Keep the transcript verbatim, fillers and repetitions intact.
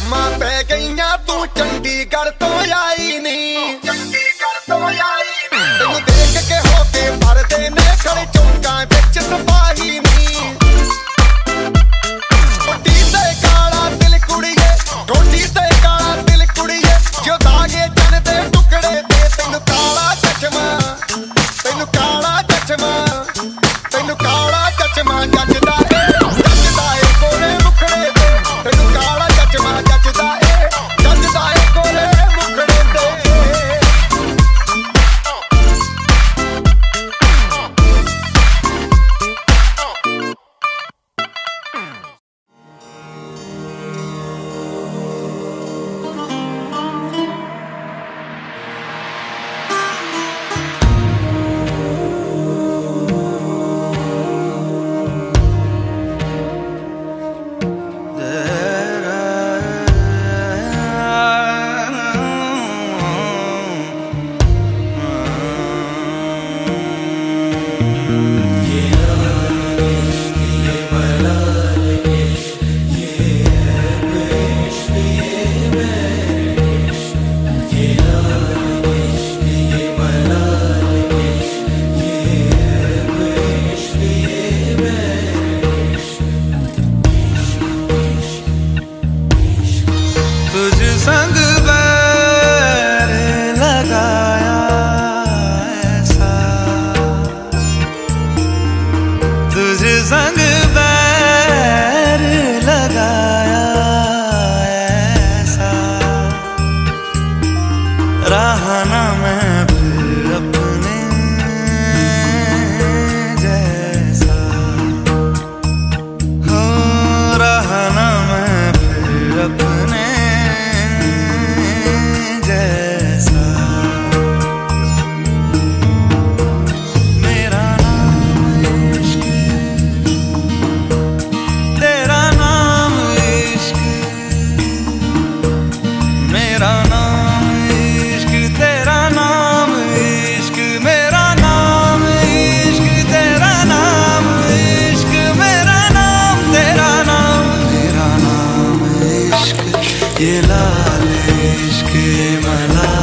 शर्मा पै गईया तू चंडीगढ़ तो आई नहीं, तेनू देख के होके भरदे ने खड़े चौंका विच सिपाही नहीं। गोडी ते काला दिल कुड़िए, गोडी ते काला दिल कुड़िए, जो दागे चन दे टुकड़े ते तेनू काला चश्मा, तेनू काला चश्मा, तेनू काला चश्मा जचदा ए, जचदा ए गोरे मुखड़े ते, तेनू काला चश्मा जचदा ए, जचदा ए गोरे मुखड़े ते। संग बैर लगाया ऐसा, रहा ना मैं फिर अपने जैसा, हो रहा ना मैं फिर अपने जैसा। ये लाल इश्क ये मला